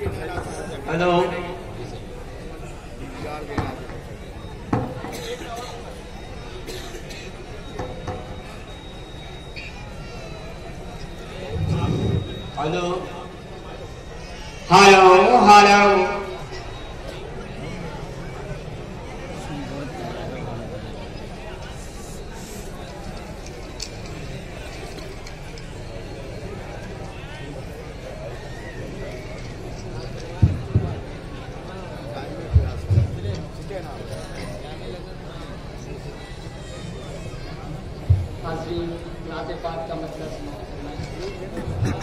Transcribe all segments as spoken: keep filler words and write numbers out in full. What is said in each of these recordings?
Hello hello hello hello حاضرین نعت پاک کا مطلب سماعت فرمائیں۔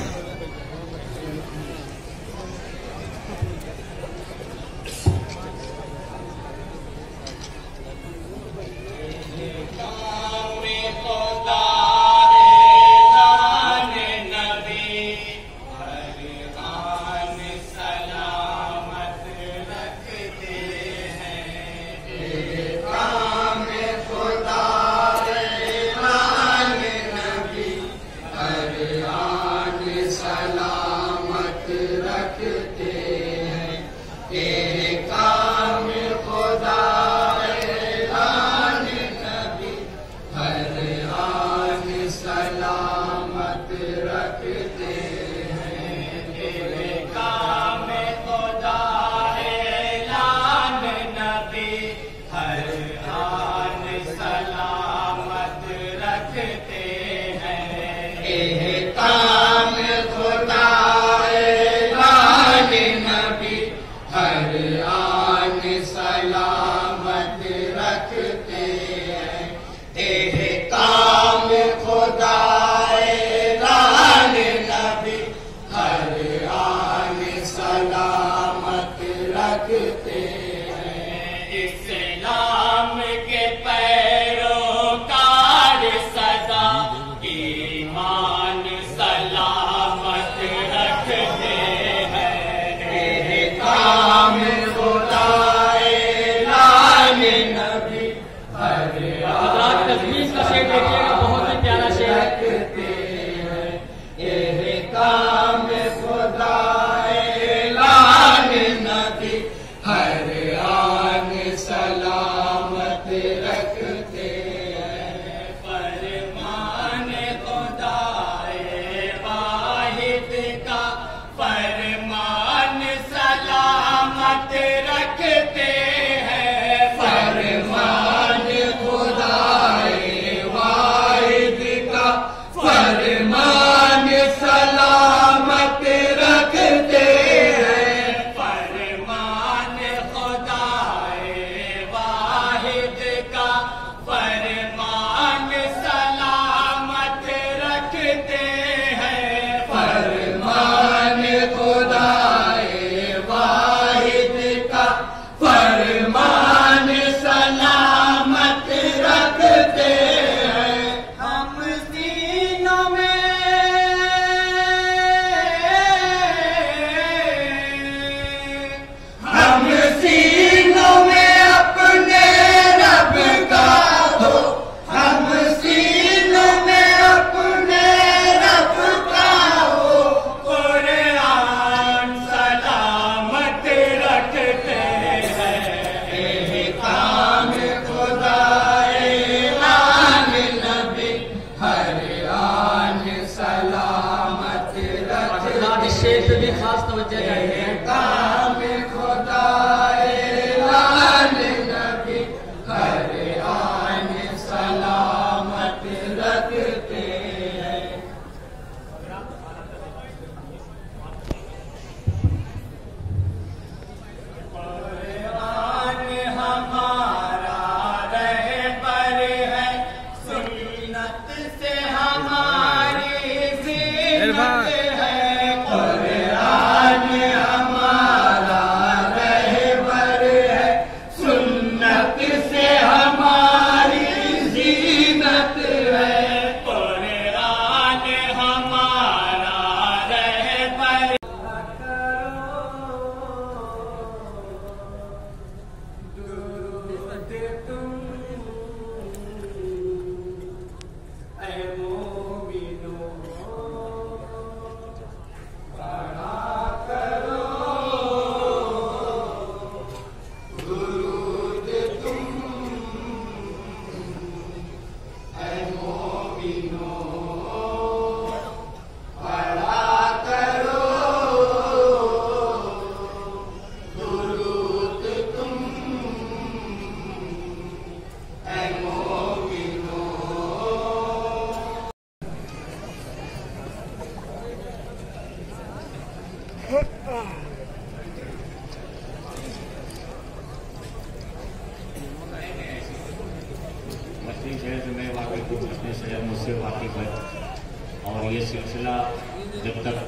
कुछ अपने शहर मुझसे वाकिफ है, और ये सिलसिला जब तक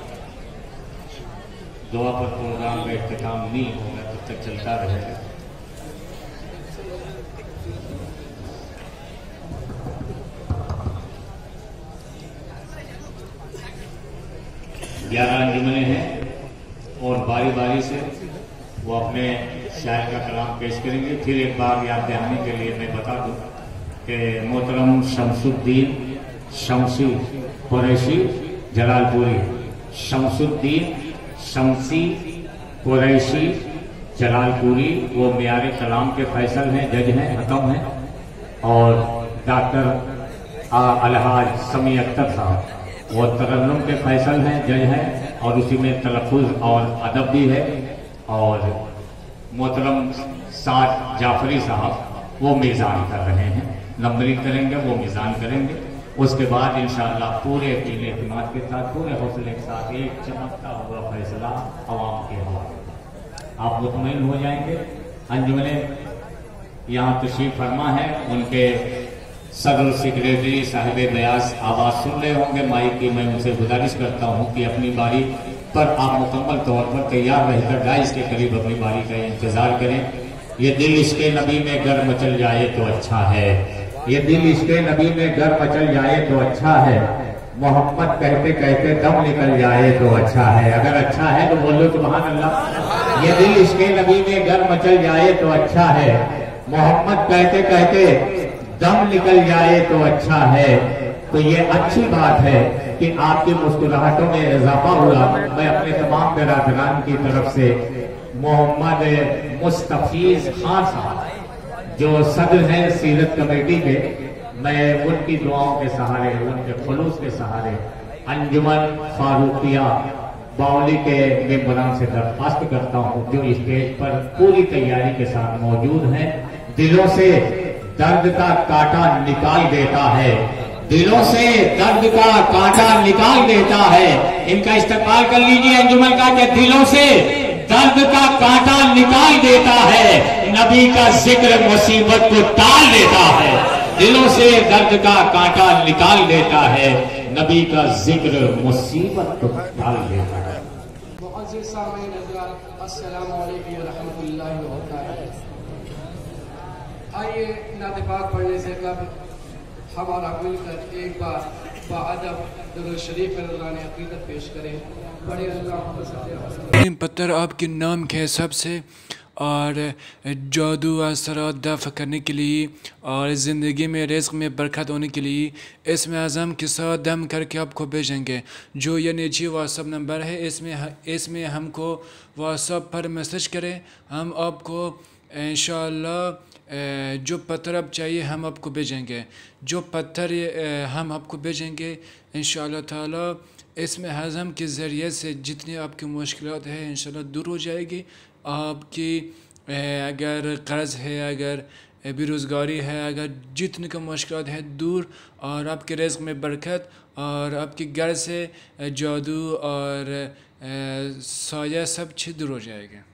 दुआ पर प्रोग्राम का इख्तिताम नहीं होगा तब तक चलता रहेगा। ग्यारह अंजुमने हैं और बारी बारी से वो अपने शायर का कलाम पेश करेंगे। फिर एक बार याद दहानी के लिए मैं बता दूं कि मोहतरम शमसुद्दीन शमसी कुरैशी जलालपुरी, शमसुद्दीन शमसी कुरैशी जलालपुरी, वो मियार कलाम के फैसल हैं, जज हैं, हतम हैं। और डॉक्टर अलहाज समी अख्तर साहब वो तरन्नुम के फैसल हैं, जज हैं, और उसी में तलफ़ुज़ और अदब भी है। और मोहतरम साद जाफरी साहब वो मीज़ान कर रहे हैं, नंबरिंग करेंगे, वो मीज़ान करेंगे। उसके बाद इंशाअल्लाह पूरे यकीन एतमाद के साथ, पूरे हौसले के साथ एक चमकता हुआ फैसला अवाम के हवाले, आप मुतमईन हो जाएंगे। अंजुमने यहाँ तशरीफ फरमा है, उनके सदर सेक्रेटरी साहिब बयास आवाज सुन रहे होंगे माइक की। मैं उनसे गुजारिश करता हूँ कि अपनी बारी पर आप मुकम्मल तौर पर तैयार रहकर डाइस के करीब अपनी बारी का इंतजार करें। ये दिल इश्क़े नबी में गर मचल जाए तो अच्छा है, ये दिल इश्क़े नबी में गर मचल जाए तो अच्छा है, मोहम्मद कहते कहते दम निकल जाए तो अच्छा है। अगर अच्छा है तो बोलो सुभान अल्लाह। ये दिल इश्क़े नबी में गर मचल जाए तो अच्छा है, मोहम्मद कहते कहते दम निकल जाए तो अच्छा है। तो ये अच्छी बात है कि आपकी मुस्कुराहटों में इजाफा हुआ। मैं अपने तमाम बिरादरान की तरफ से मोहम्मद मुस्तफीज खान साहब जो सदर हैं सीरत कमेटी के, मैं उनकी दुआओं के सहारे, उनके खुलूस के सहारे अंजुमन फारूकिया बावली के मेंबरान से दरख्वास्त करता हूँ जो स्टेज पर पूरी तैयारी के साथ मौजूद हैं, दिलों से दर्द का कांटा निकाल देता है, दिलों से दर्द का कांटा निकाल देता है। इनका इस्तकबाल कर लीजिए अंजुमन का कि दिलों से दर्द का कांटा निकाल देता है, नबी का जिक्र मुसीबत को टाल देता है। दिलों से दर्द का कांटा निकाल देता है, नबी का जिक्र मुसीबत को टाल देता है। मुअज़्ज़िज़ सामीन हज़रात, अस्सलामु अलैकुम व रहमतुल्लाहि व बरकातहू। आइए नात पाक पढ़ने से कब हमारा मिलकर एक बार बाअदब दुरूद शरीफ में नज़राने अक़ीदत पेश करें। बड़े अल्लाह पत्थर आपके नाम के हिसाब से और जादू असरात दफ़ करने के लिए और ज़िंदगी में रिज़्क़ में बरकत होने के लिए इसमें आज़म के साथ दम करके आपको भेजेंगे। जो ये नीचे व्हाट्सअप नंबर है, इसमें इसमें हमको व्हाट्सअप पर मैसेज करें, हम आपको इंशाअल्लाह जो पत्थर आप चाहिए हम आपको भेजेंगे। जो पत्थर हम आपको भेजेंगे इंशाअल्लाह ताला, इसमें हज़म के ज़रिए से जितनी आपकी मुश्किलात है इंशाअल्लाह दूर हो जाएगी। आपकी अगर कर्ज़ है, अगर बेरोज़गारी है, अगर जितनी का मुश्किलात है दूर, और आपके रिज़्क़ में बरकत, और आपके घर से जादू और साया सब चीज़ दूर हो जाएगा।